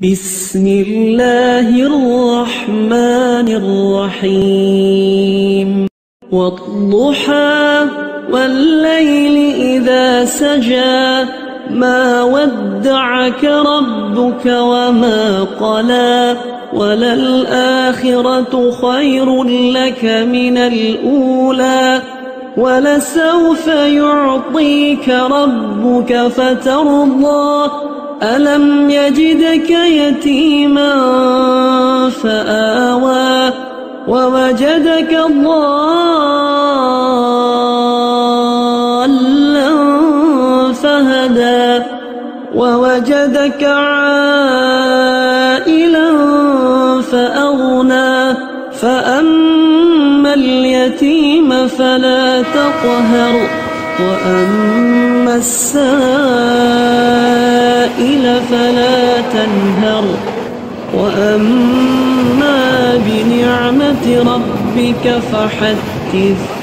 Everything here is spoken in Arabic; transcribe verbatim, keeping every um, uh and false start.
بسم الله الرحمن الرحيم والضحى والليل إذا سجى ما ودعك ربك وما قلى وللآخرة خير لك من الأولى ولسوف يعطيك ربك فترضى ألم يجدك يتيما فآوى ووجدك ضالا فهدى ووجدك عائلا فأغنى فأما اليتيم فلا تقهر وأما السائل فلا تنهر وأما بنعمة ربك فحدث